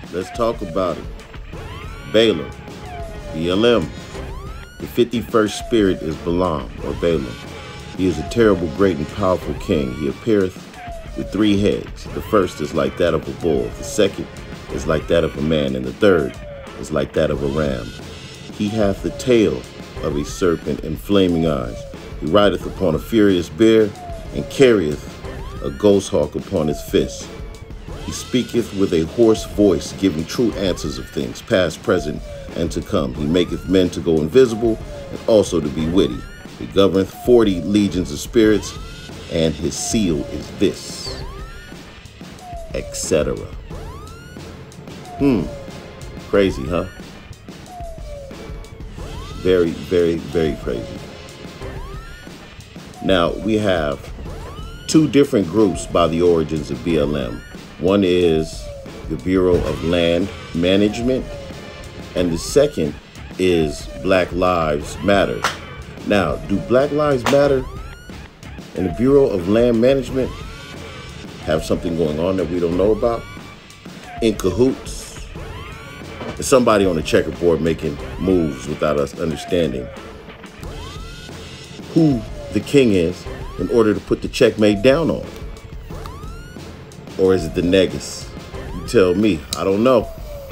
Let's talk about it. Balaam, BLM. The 51st spirit is Balaam, or Balaam. He is a terrible, great, and powerful king. He appeareth with 3 heads. The first is like that of a bull. The second is like that of a man. And the third is like that of a ram. He hath the tail of a serpent and flaming eyes. He rideth upon a furious bear and carrieth a ghost hawk upon his fist. He speaketh with a hoarse voice, giving true answers of things, past, present, and to come. He maketh men to go invisible, and also to be witty. He governeth 40 legions of spirits, and his seal is this, etc. Crazy, huh? Very, very, very crazy. Now, we have 2 different groups by the origins of BLM. One is the Bureau of Land Management, and the second is Black Lives Matter. Now, do Black Lives Matter and the Bureau of Land Management have something going on that we don't know about? In cahoots? Is somebody on the checkerboard making moves without us understanding who the king is in order to put the checkmate down on? Or is it the negus? You tell me. I don't know.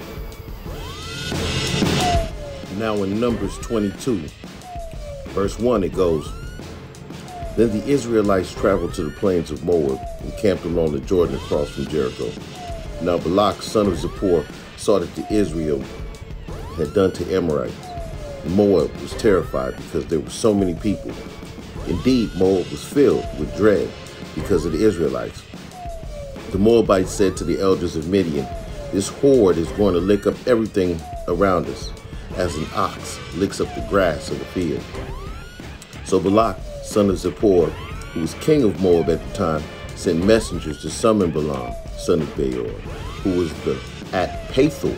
Now in Numbers 22, verse 1, it goes, Then the Israelites traveled to the plains of Moab and camped along the Jordan across from Jericho. Now Balak, son of Zippor, saw that the Israel had done to Amorites. Moab was terrified because there were so many people. Indeed, Moab was filled with dread because of the Israelites. The Moabites said to the elders of Midian, This horde is going to lick up everything around us, as an ox licks up the grass of the field. So Balak, son of Zippor, who was king of Moab at the time, sent messengers to summon Balaam, son of Beor, who was at Pethor,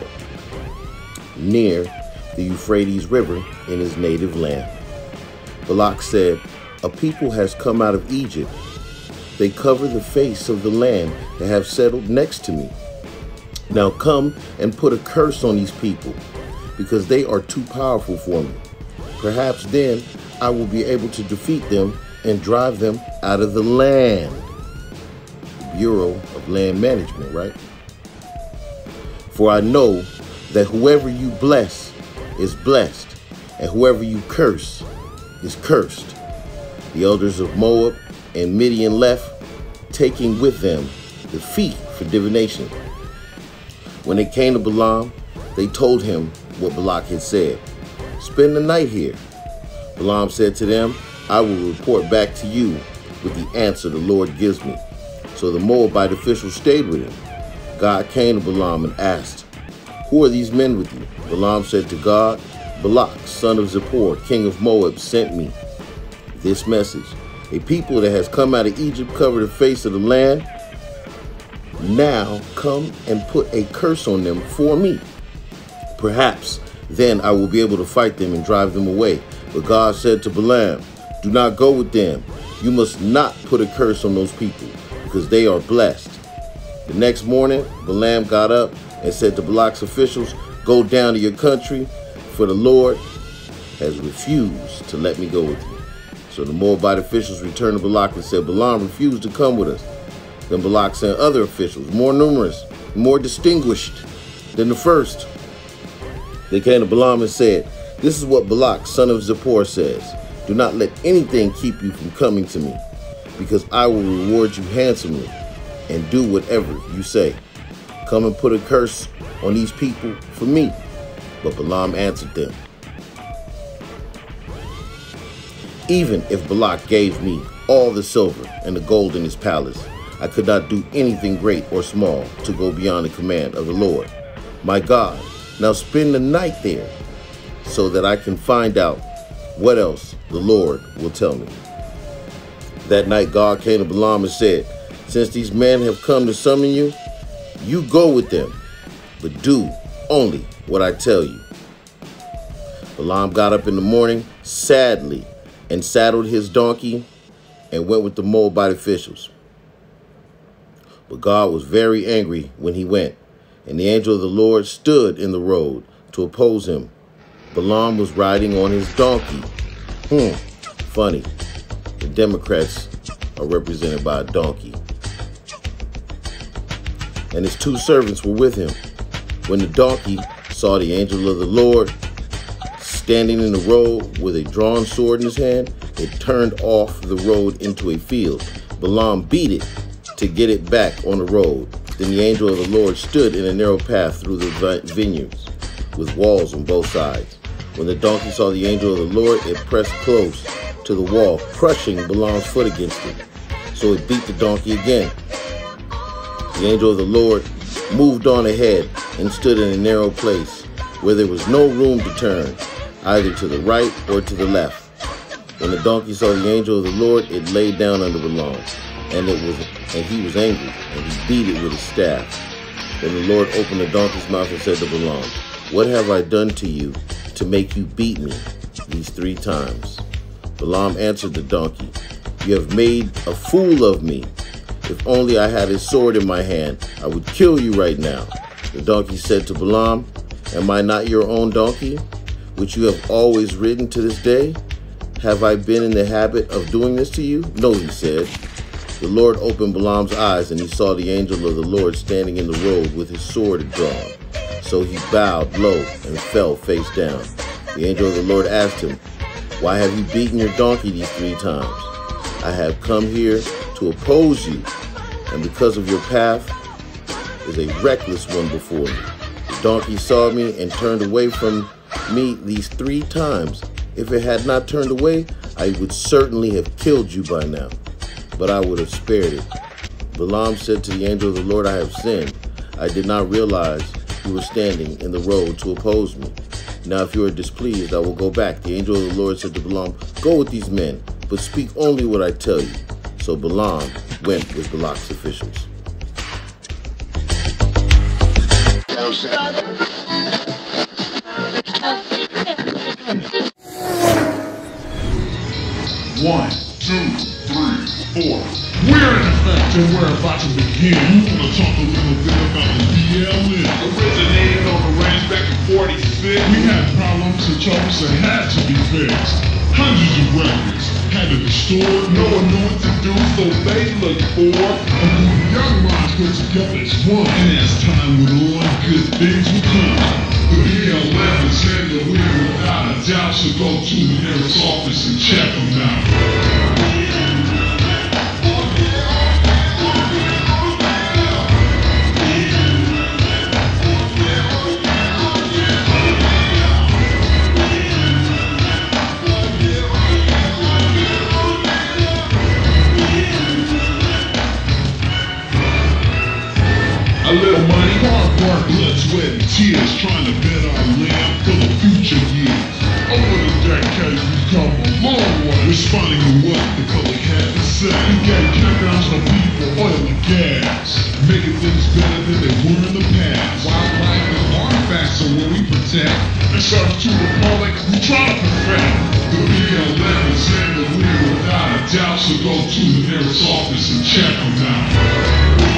near the Euphrates River in his native land. Balak said, A people has come out of Egypt. They cover the face of the land that have settled next to me. Now come and put a curse on these people, because they are too powerful for me. Perhaps then I will be able to defeat them and drive them out of the land. The Bureau of Land Management, right? For I know that whoever you bless is blessed, and whoever you curse is cursed. The elders of Moab and Midian left, taking with them the feet for divination. When they came to Balaam, they told him what Balak had said. Spend the night here. Balaam said to them, I will report back to you with the answer the Lord gives me. So the Moabite official stayed with him. God came to Balaam and asked, Who are these men with you? Balaam said to God, Balak, son of Zippor, king of Moab, sent me this message. A people that has come out of Egypt cover the face of the land. Now come and put a curse on them for me. Perhaps then I will be able to fight them and drive them away. But God said to Balaam, Do not go with them. You must not put a curse on those people, because they are blessed. The next morning, Balaam got up and said to Balak's officials, Go down to your country, for the Lord has refused to let me go with you. So the Moabite officials returned to Balak and said, Balaam refused to come with us. Then Balak sent other officials, more numerous, more distinguished than the first. They came to Balaam and said, This is what Balak, son of Zippor, says. Do not let anything keep you from coming to me, because I will reward you handsomely and do whatever you say. Come and put a curse on these people for me. But Balaam answered them, Even if Balak gave me all the silver and the gold in his palace, I could not do anything great or small to go beyond the command of the Lord, my God. Now spend the night there, so that I can find out what else the Lord will tell me. That night God came to Balaam and said, Since these men have come to summon you, you go with them, but do only what I tell you. Balaam got up in the morning, sadly, and saddled his donkey and went with the Moabite officials. But God was very angry when he went, And the angel of the Lord stood in the road to oppose him. Balaam was riding on his donkey. Funny. The Democrats are represented by a donkey. And his 2 servants were with him. When the donkey saw the angel of the Lord standing in the road with a drawn sword in his hand, it turned off the road into a field. Balaam beat it to get it back on the road. Then the angel of the Lord stood in a narrow path through the vineyards with walls on both sides. When the donkey saw the angel of the Lord, it pressed close to the wall, crushing Balaam's foot against it. So it beat the donkey again. The angel of the Lord moved on ahead and stood in a narrow place where there was no room to turn, either to the right or to the left. When the donkey saw the angel of the Lord, it lay down under Balaam, and he was angry, and he beat it with his staff. Then the Lord opened the donkey's mouth and said to Balaam, "What have I done to you to make you beat me these 3 times?" Balaam answered the donkey, "You have made a fool of me. If only I had a sword in my hand, I would kill you right now." The donkey said to Balaam, "Am I not your own donkey, which you have always ridden to this day? Have I been in the habit of doing this to you?" "No," he said. The Lord opened Balaam's eyes, and he saw the angel of the Lord standing in the road with his sword drawn. So he bowed low and fell face down. The angel of the Lord asked him, "Why have you beaten your donkey these 3 times?" "I have come here to oppose you, and because of your path is a reckless one before you. The donkey saw me and turned away from me these 3 times. If it had not turned away, I would certainly have killed you by now, but I would have spared it." Balaam said to the angel of the Lord, "I have sinned. I did not realize you were standing in the road to oppose me. Now if you are displeased, I will go back." The angel of the Lord said to Balaam, "Go with these men, but speak only what I tell you." So Balaam went with Balak's officials. One, two, three, four. We're in effect and we're about to begin. We want to talk a little bit about the BLM. Originated on the range back in 46. We had problems and troubles that had to be fixed. Hundreds of records had to be stored. No one knew what to do, so they looked for a group of young minds put together as one. And as time went on, good things would come. The BLM is in the lead without a doubt, so go to the nearest office and check them out. A little money, hard work, blood, sweat, and tears, trying to bet our land for the future years. Over the decades, we've come a long way, responding to what the public had to say. We gave campgrounds to people, oil and gas, making things better than they were in the past. Wildlife and artifacts are what we protect, and serve to the public we try to perfect. The BLM is in the lead without a doubt, so go to the nearest office and check them out.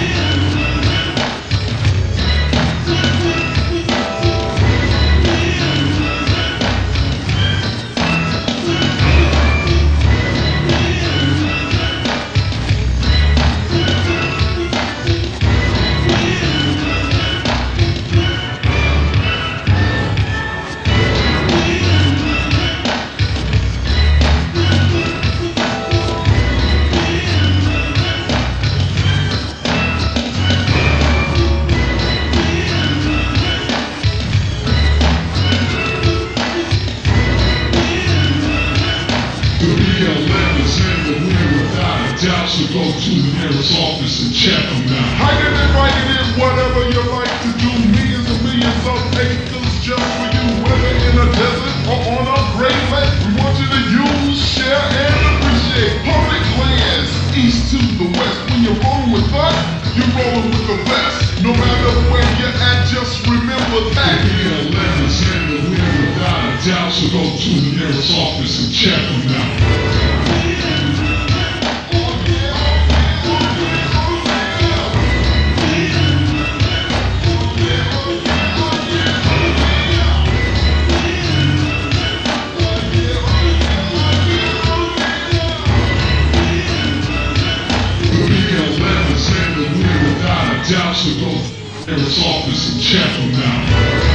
So go to the nearest office and check them out. Hiking and biking is whatever you like to do. Millions and millions of acres just for you. Whether in a desert or on a great lake, we want you to use, share, and appreciate public lands. East to the west, when you're rolling with us, you're rolling with the best. No matter where you're at, just remember that. The BLM is in the lead without a doubt. So go to the nearest office and check them out. got doubts, so go to his office and check him out.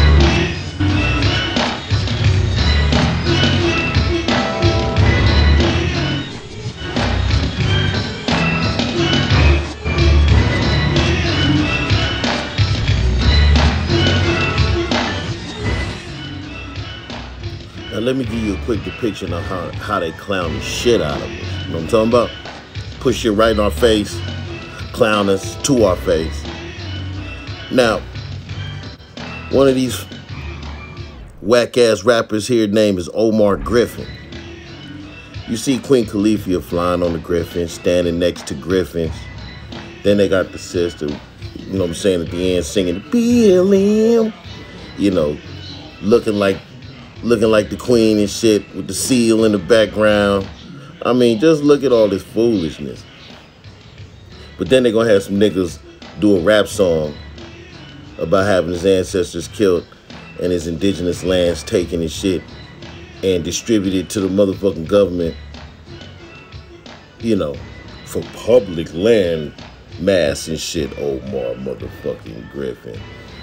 Now let me give you a quick depiction of how they clown the shit out of us. You know what I'm talking about? Push shit right in our face, clown us to our face. Now, one of these whack-ass rappers here named is Omar Griffin. You see Queen Khalifa flying on the Griffin, standing next to Griffins. Then they got the sister, you know what I'm saying, at the end singing BLM, you know, looking like the queen and shit with the seal in the background. I mean, just look at all this foolishness. But then they're gonna have some niggas do a rap song about having his ancestors killed and his indigenous lands taken and shit and distributed to the motherfucking government, you know, for public land mass and shit. Omar motherfucking Griffin.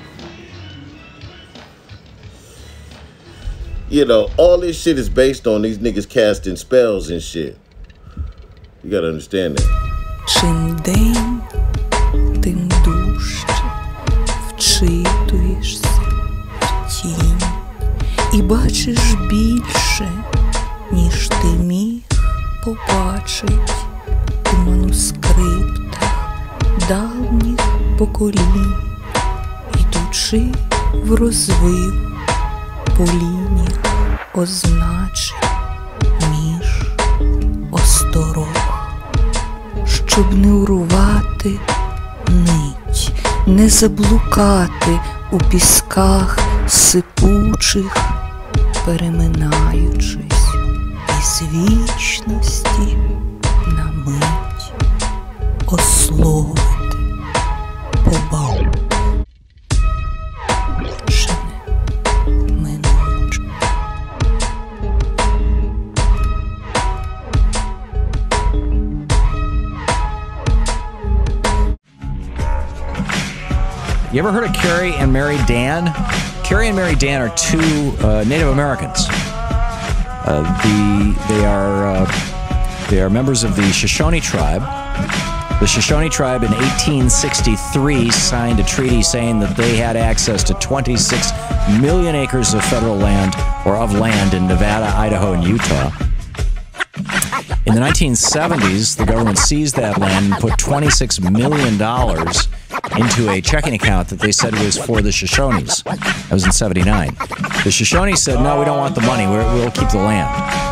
You know, all this shit is based on these niggas casting spells and shit. You gotta understand that. Чим день, тим дужче вчитуєшся в тінь і бачиш більше, ніж ти міг побачить у манускриптах давніх поколінь, йдучи в розвив по лініях означень між осторог, щоб не урвати нить, не заблукати у пісках сипучих, переминаючись із вічності на мить ословити побав. You ever heard of Carrie and Mary Dan? Carrie and Mary Dan are two Native Americans. They are members of the Shoshone tribe. The Shoshone tribe in 1863 signed a treaty saying that they had access to 26 million acres of federal land, or of land, in Nevada, Idaho, and Utah. In the 1970s, the government seized that land and put $26 million into a checking account that they said was for the Shoshones. That was in '79. The Shoshones said, no, we don't want the money, we'll keep the land.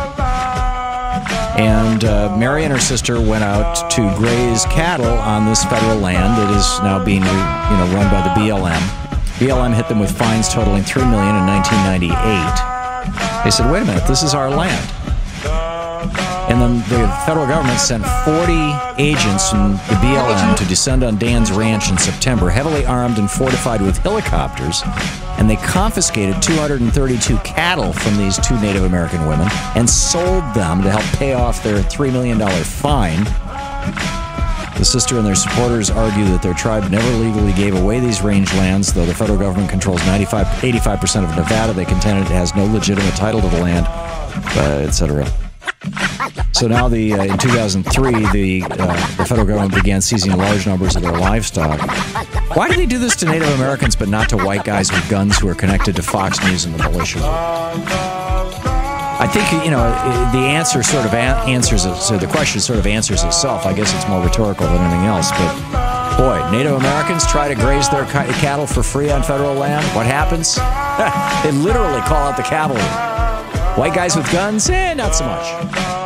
And Mary and her sister went out to graze cattle on this federal land that is now being run by the BLM. BLM hit them with fines totaling $3 million in 1998. They said, wait a minute, this is our land. And then the federal government sent 40 agents from the BLM to descend on Dan's ranch in September, heavily armed and fortified with helicopters, and they confiscated 232 cattle from these two Native American women and sold them to help pay off their $3 million fine. The sister and their supporters argue that their tribe never legally gave away these rangelands, though the federal government controls 85% of Nevada. They contend it has no legitimate title to the land, etc. So now, in 2003, the federal government began seizing large numbers of their livestock. Why do they do this to Native Americans but not to white guys with guns who are connected to Fox News and the militia? I think, the answer sort of answers it, so the question sort of answers itself. I guess it's more rhetorical than anything else, but boy, Native Americans try to graze their cattle for free on federal land. What happens? They literally call out the cavalry. White guys with guns? Not so much.